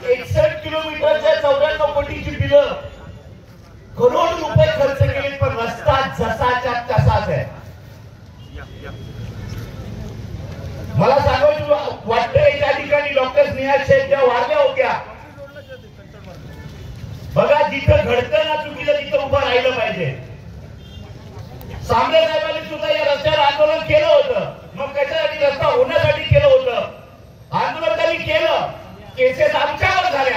61 किलोमीटरच्या 94 कोटीची बिलं, करोड रुपये खर्च केले, पण रस्ता जसाच्या तसाच आहे. मला सांगायचं वाटतं त्या ठिकाणी डॉक्टर स्नेहा शेख ज्या वारल्या होत्या, बघा जिथं घडतं ना चुकीचं तिथं उभं राहिलं पाहिजे. सांबरे साहेबांनी सुद्धा या रस्त्यावर आंदोलन केलं होतं. मग कशासाठी? रस्ता होण्यासाठी केलं होतं. आंदोलन त्यांनी केलं, केसेस आमच्यावर झाल्या,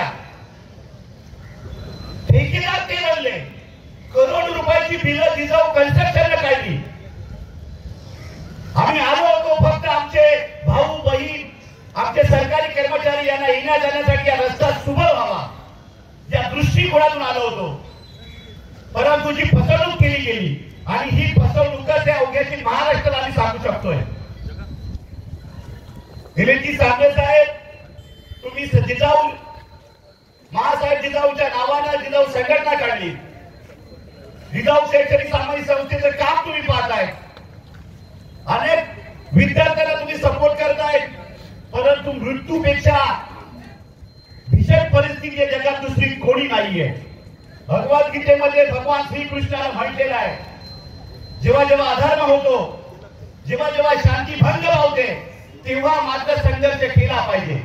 ठेकेदार ते बनले, करोड रुपयाची बिलं जिजाऊ कन्स्ट्रक्शनने काढली. आम्ही आलो होतो फक्त आमचे भाऊ बहीण, आमचे सरकारी कर्मचारी यांना येण्या जाण्यासाठी हा रस्ता सुलभ व्हावा या दृष्टिकोनातून आलो होतो. परंतु जी फसवणूक केली गेली, आणि ही फसवणूक त्या अवघ्याची महाराष्ट्राला आम्ही सांगू शकतोय. दिलीपजी सांबरे साहेब, तुम्ही जिजाऊ महासाहेब जिजाऊच्या नावानं जिजाऊ संघटना काढली, जिजाऊ शैक्षणिक सामाजिक संस्थेचं काम तुम्ही पाहताय, अनेक विद्यार्थ्यांना तुम्ही सपोर्ट करताय, परंतु मृत्यूपेक्षा भीषण परिस्थिती या जगात दुसरी कोणी नाहीये. भगवद्गीतेमध्ये भगवान श्रीकृष्णाला म्हटलेलं आहे, जेव्हा जेव्हा अधर्म होतो, जेव्हा जेव्हा शांती भंग होते, तेव्हा मात्र संघर्ष केला पाहिजे.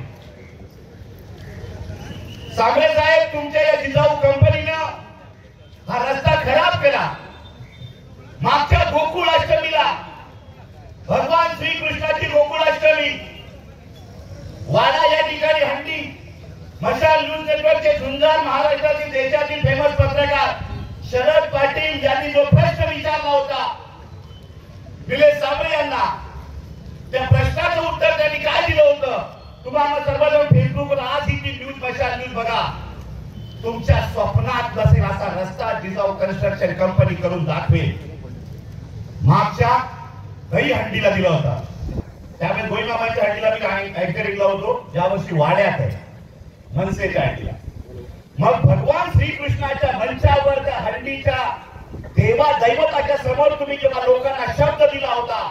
सांबरे साहेब, तुमच्या या जिजाऊ कंपनीनं हा रस्ता खराब केला. मागच्या गोकुळाष्टमीला भगवान श्रीकृष्णाची गोकुळाष्टमी, वाडा या ठिकाणी हंडी, मशाल न्यूज नेटवर्कचे झुंजार महाराष्ट्रातील देशातील फेमस पत्रकार शरद पाटील यांनी जो प्रश्न विचारला होता निलेश सांबरे यांना, त्या प्रश्नाचं उत्तर त्यांनी काय दिलं होतं तुम्हाला सर्वजण फेसबुकवर आज ही न्यूज मशाल न्यूज बघा. तुमच्या स्वप्नात नसेल असा रस्ता जिजाऊ कन्स्ट्रक्शन कंपनी करून दाखवेल. मागच्या दही हंडीला दिला होता, त्यामुळे गोईमामाच्या हंडीला मी अँकरिंगला होतो, यावर्षी वाड्यात आहे मनसेच्या हंडीला. मग भगवान श्रीकृष्णाच्या मंचावर त्या हंडीच्या देवा दैवताच्या समोर तुम्ही जेव्हा लोकांना शब्द दिला होता,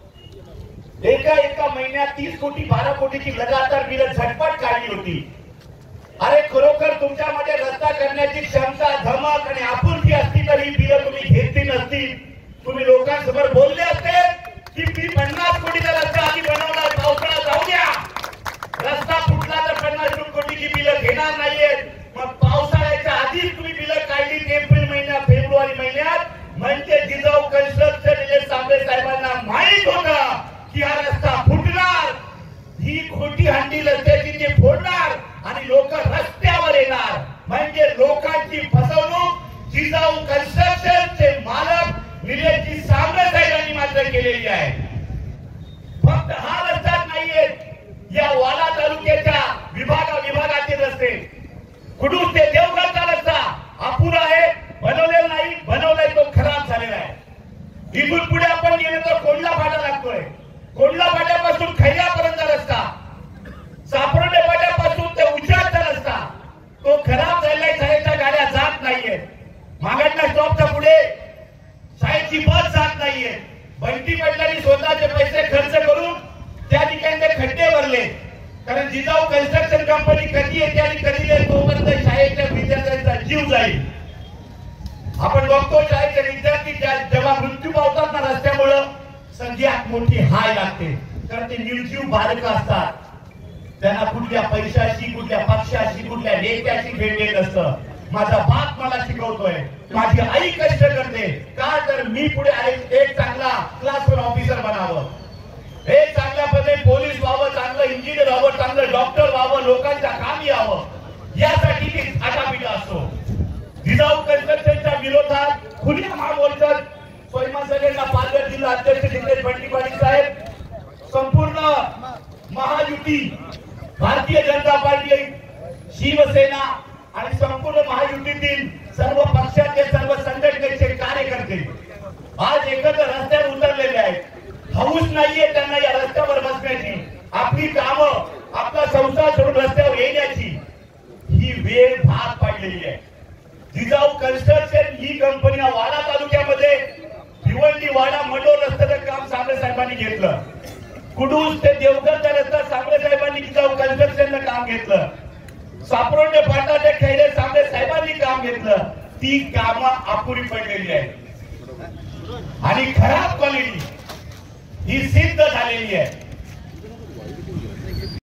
एका महिन्यात 30 कोटी 12 कोटीची लगातार बिलं झटपट काढली होती. अरे खरोखर तुमच्यामध्ये रस्ता करण्याची क्षमता, धमक आणि आपुलकी असती तर ही बिलं तुम्ही घेतली नसती. तुम्ही लोकांसमोर बोलले असते की मी 50 कोटीचा रस्ता आधी बनवला, पावसाळा जाऊ द्या, रस्ता फुटला तर 50 कोटीची बिलं घेणार नाहीये. मग पावसाळ्याच्या आधीच तुम्ही बिलं काढली एप्रिल महिन्यात, फेब्रुवारी महिन्यात, म्हणजे जिजाऊ कन्स्ट्रक्शन सांबरे साहेबांना माहित होतं की हा रस्ता फुटणार, ही खोटी हंडी रस्त्याची ते फोडणार आणि लोक रस्त्यावर येणार. म्हणजे लोकांची फसवणूक जिजाऊ कन्स्ट्रक्शनचे मालक निलेशजी सांबरे साहेबांनी मात्र केलेली आहे. फक्त हा रस्ताच नाहीये, या वाडा तालुक्याच्या विभागातील रस्ते, कुडूस ते देवगडचा रस्ता अपुरा आहे, बनवलेला नाही, बनवलाय तो खराब झालेला आहे. इथून पुढे आपण गेलो तर कोंडला फाटा लागतोय, कोंडला फाट्यापासून खैऱ्यापर्यंत रस्ता, सापरोडे फाट्यापासून ते उजाडचा रस्ता तो खराब झालेला, शाळेच्या गाड्या जात नाहीये. मागणला स्टॉपच्या पुढे शाळेची बस जात नाहीये. बंटी पाटलांनी स्वतःचे पैसे खर्च करून त्या ठिकाणी ते खड्डे भरले, कारण जिजाऊ कन्स्ट्रक्शन कंपनी कधी येते आणि कधी येईल तोपर्यंत शाळेच्या विद्यार्थ्यांचा जीव जाईल. आपण बघतो शाळेचे विद्यार्थी जेव्हा मृत्यू पावतात ना रस्त्यामुळे, सगळ्यात मोठी हाय लागते, कारण ते निर्जीव बालक असतात. त्यांना कुठल्या पैशाशी, कुठल्या पक्षाशी, कुठल्या नेत्याशी भेट असतं. माझा बाप मला शिकवतोय, माझी आई कष्ट करते का, तर मी पुढे एक चांगला क्लास 1 ऑफिसर बनावं, एक चांगल्या पद्धतीने पोलीस व्हावं, चांगलं इंजिनियर व्हावं, चांगलं डॉक्टर व्हावं, लोकांच्या काम यावं, यासाठी ती आटापिटा असतो. जिजाऊ कन्स्ट्रक्शनच्या विरोधात खुल्या महामोर्चात स्वयंसेवकांना पालघर जिल्हा अध्यक्ष निलेश बंटी पाटील साहेब, संपूर्ण महायुती, भारतीय जनता पार्टी, शिवसेना आणि संपूर्ण महायुतीतील सर्व पक्षाचे, सर्व संघटनेचे कार्यकर्ते आज एकत्र रस्त्यावर उतरलेले आहेत. हौस नाहीये त्यांना या रस्त्यावर बसण्याची, आपली कामं, आपला संसार सोडून रस्त्यावर येण्याची ही वेळ भाग पाडलेली आहे. जिजाऊ कन्स्ट्रक्शन ही कंपनी वाडा तालुक्यामध्ये भिवंडी वाडा मंडोर रस्त्याचं काम सांबरे साहेबांनी घेतलं. कुडूस ते देवगडचा रस्ता सांबरे साहेबांनी जिजाऊ कन्स्ट्रक्शनचं काम घेतलं. सापरोटे फाटाचे खैरे सामने साहेबांनी काम घेतलं, ती कामं अपुरी पडलेली आहेत आणि खराब क्वालिटी ही सिद्ध झालेली आहे.